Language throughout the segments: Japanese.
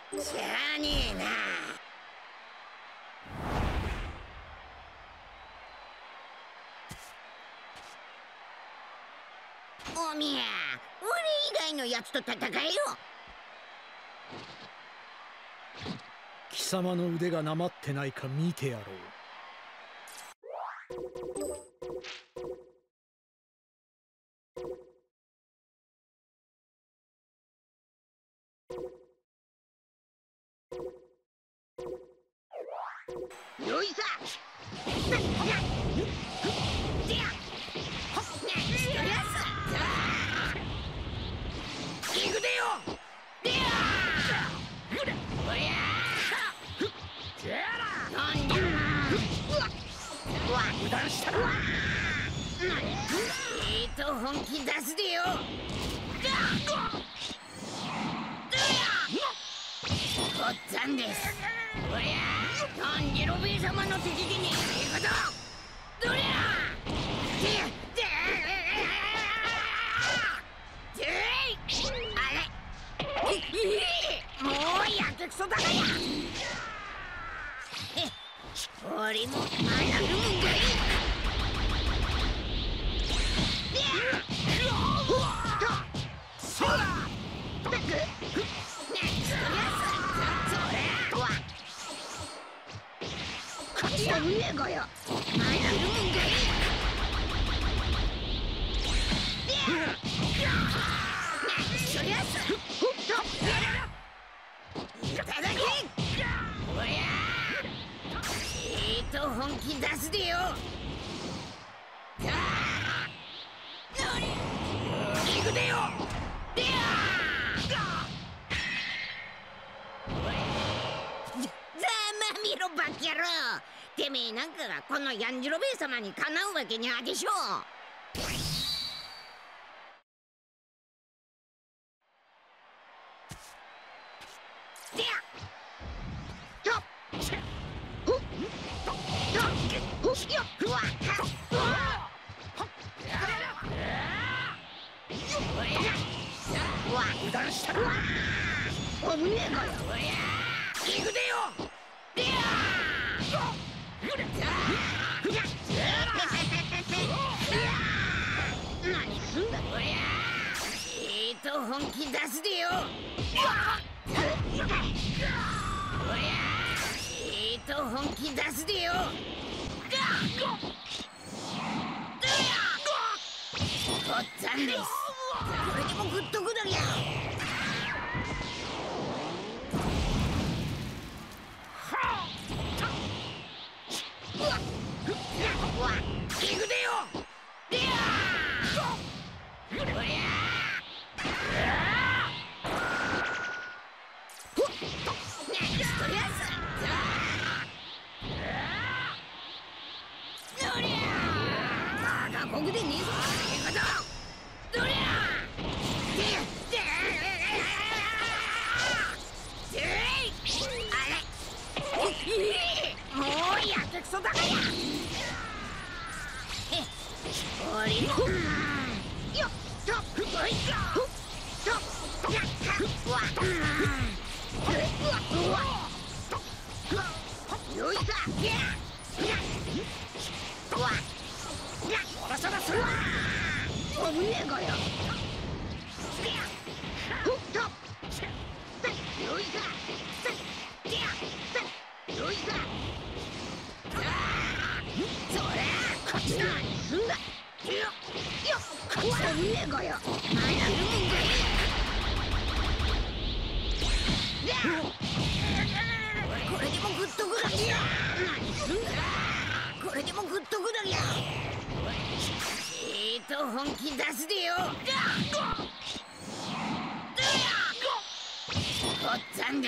しゃあねえな。おみや、俺以外のやつと戦えよ。 貴様の腕がなまってないか見てやろう。 よいさ。行くでよ。でや。おりゃ。なんじゃ。油断したな。本気出すでよ。ごっつぁんです。おりゃ。ヤジロビ様の敵に行くぞ。どりゃ。もうやけくそだかや。俺も学ぶもんかい。そうだ。こっちだ。うねこよ。学ぶもんかい。そりゃさ。いただけ。おりゃ。本気出すでよ。行くでよ。でや。ざまみろバカ野郎。てめえなんかがこのヤンジロベイ様にかなうわけにゃでしょう。でや。油断したな。おめえかよ。行くでよ。でや。何すんだ。本気出すでよ。本気出すでよ。ごっつぁんです。これでもグッとくだりゃ。行くでよ。でや。おりゃ。僕でねえぞ。どりゃ。もうやけくそだかや。俺もよっとこいか。よいさ。そらそら。おめえかよ。よいさ。よいさ。それこっちだ。すんだ。よこっちだ。おめえかよ。学ぶもんかい。これでもグッとくだりゃ。何すんだ。これでもグッとくだりゃ。本気出すでよ。ごっつぁんです。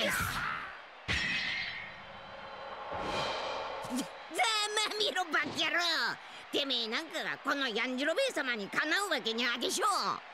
ざまみろバカ野郎。てめえなんかがこのヤンジロベイ様にかなうわけにゃでしょう。